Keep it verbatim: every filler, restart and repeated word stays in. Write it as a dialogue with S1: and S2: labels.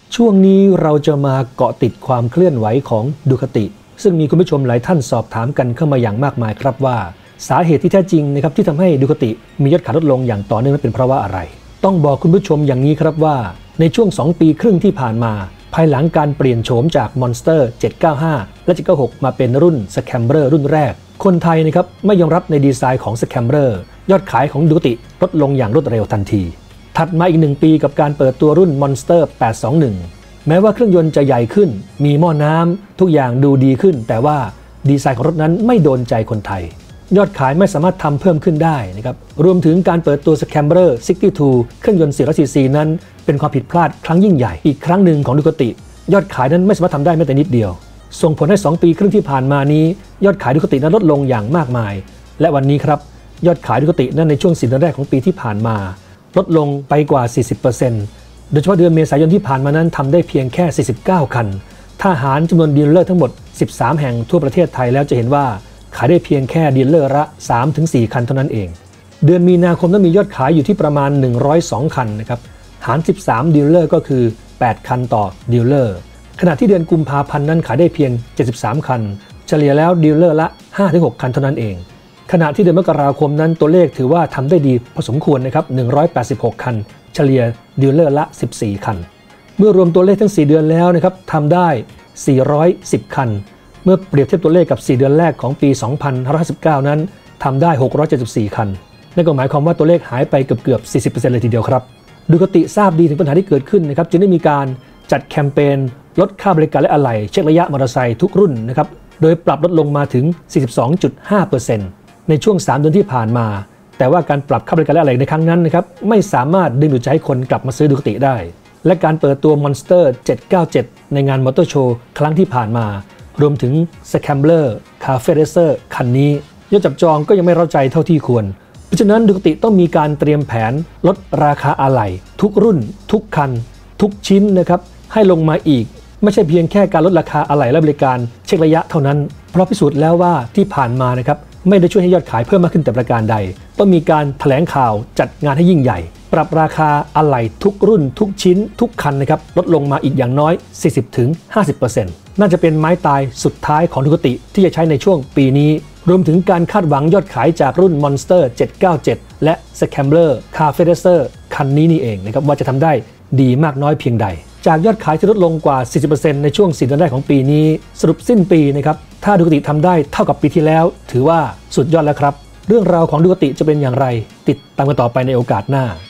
S1: ช่วงนี้เราจะมาเกาะติดความเคลื่อนไหวของดูคาติซึ่งมีคุณผู้ชมหลายท่านสอบถามกันเข้ามาอย่างมากมายครับว่าสาเหตุที่แท้จริงนะครับที่ทำให้ดูคาติมียอดขายลดลงอย่างต่อเนื่องนั้นเป็นเพราะว่าอะไรต้องบอกคุณผู้ชมอย่างนี้ครับว่าในช่วงสองปีครึ่งที่ผ่านมาภายหลังการเปลี่ยนโฉมจาก Monster เจ็ดเก้าห้า และ เจ็ดเก้าหก มาเป็นรุ่น Scrambler รุ่นแรกคนไทยนะครับไม่ยอมรับในดีไซน์ของ Scrambler ยอดขายของดูคาติลดลงอย่างรวดเร็วทันทีถัดมาอีกหนึ่งปีกับการเปิดตัวรุ่น Monster แปดสองหนึ่งแม้ว่าเครื่องยนต์จะใหญ่ขึ้นมีหม้อน้ำทุกอย่างดูดีขึ้นแต่ว่าดีไซน์ของรถนั้นไม่โดนใจคนไทยยอดขายไม่สามารถทำเพิ่มขึ้นได้นะครับรวมถึงการเปิดตัว Scrambler หกสิบสอง เครื่องยนต์สี่ร้อยซีซีนั้นเป็นความผิดพลาดครั้งยิ่งใหญ่อีกครั้งหนึ่งของดูคาติยอดขายนั้นไม่สามารถทำได้แม้แต่นิดเดียวส่งผลให้สองปีครึ่งที่ผ่านมานี้ยอดขายดูคาตินั้นลดลงอย่างมากมายและวันนี้ครับยอดขายดูคาตินั้นในช่วงสี่เดือนแรกของปีที่ผ่านมาลดลงไปกว่า สี่สิบเปอร์เซ็นต์ โดยเฉพาะเดือนเมษายนที่ผ่านมานั้นทำได้เพียงแค่สี่สิบเก้าคันถ้าหารจำนวนดีลเลอร์ทั้งหมดสิบสามแห่งทั่วประเทศไทยแล้วจะเห็นว่าขายได้เพียงแค่ดีลเลอร์ละ สามถึงสี่ คันเท่านั้นเองเดือนมีนาคมนั้นมียอดขายอยู่ที่ประมาณหนึ่งร้อยสองคันนะครับหารสิบสามดีลเลอร์ก็คือแปดคันต่อดีลเลอร์ขณะที่เดือนกุมภาพันธ์นั้นขายได้เพียงเจ็ดสิบสามคันเฉลี่ยแล้วดีลเลอร์ละ ห้าถึงหก คันเท่านั้นเองขณะที่เดือนมกราคมนั้นตัวเลขถือว่าทำได้ดีพอสมควรนะครับหนึ่งร้อยแปดสิบหกคันเฉลี่ยดีลเลอร์ละสิบสี่คันเมื่อรวมตัวเลขทั้งสี่เดือนแล้วนะครับทำได้สี่ร้อยสิบคันเมื่อเปรียบเทียบตัวเลขกับสี่เดือนแรกของปีสองพันห้าร้อยห้าสิบเก้านั้นทำได้หกร้อยเจ็ดสิบสี่คันนั่นก็หมายความว่าตัวเลขหายไปเกือบๆ สี่สิบเปอร์เซ็นต์ เลยทีเดียวครับดูคาติทราบดีถึงปัญหาที่เกิดขึ้นนะครับจึงได้มีการจัดแคมเปญลดค่าบริการและอะไหล่เช็คระยะมอเตอร์ไซค์ทุกรุ่นนะครับโดยปรับลดลงมาถึง สี่สิบสองจุดห้าเปอร์เซ็นต์ ในช่วงสามเดือนที่ผ่านมาแต่ว่าการปรับค่าบริการและอะไหล่ในครั้งนั้นนะครับไม่สามารถดึงดูดใจให้คนกลับมาซื้อดูคาติได้และการเปิดตัว Monster เจ็ดเก้าเจ็ด ในงานมอเตอร์โชว์ครั้งที่ผ่านมารวมถึง Scrambler Cafe Racer คันนี้ยอดจับจองก็ยังไม่เร้าใจเท่าที่ควรเพราะฉะนั้นดูคาติต้องมีการเตรียมแผนลดราคาอะไหล่ทุกรุ่นทุกคันทุกชิ้นนะครับให้ลงมาอีกไม่ใช่เพียงแค่การลดราคาอะไหล่และบริการเช็คระยะเท่านั้นเพราะพิสูจน์แล้วว่าที่ผ่านมานะครับไม่ได้ช่วยให้ยอดขายเพิ่มมากขึ้นแต่ประการใดต้องมีการแถลงข่าวจัดงานให้ยิ่งใหญ่ปรับราคาอะไหล่ทุกรุ่นทุกชิ้นทุกคันนะครับลดลงมาอีกอย่างน้อย สี่สิบถึงห้าสิบเปอร์เซ็นต์ น่าจะเป็นไม้ตายสุดท้ายของดูคาติที่จะใช้ในช่วงปีนี้รวมถึงการคาดหวังยอดขายจากรุ่น Monster เจ็ดเก้าเจ็ด และ Scrambler Cafe Racer คันนี้นี่เองนะครับว่าจะทำได้ดีมากน้อยเพียงใดจากยอดขายที่ลดลงกว่า สี่สิบเปอร์เซ็นต์ ในช่วงสี่เดือนแรกของปีนี้สรุปสิ้นปีนะครับถ้าดูคาติทำได้เท่ากับปีที่แล้วถือว่าสุดยอดแล้วครับเรื่องราวของดูคาติจะเป็นอย่างไรติดตามกันต่อไปในโอกาสหน้า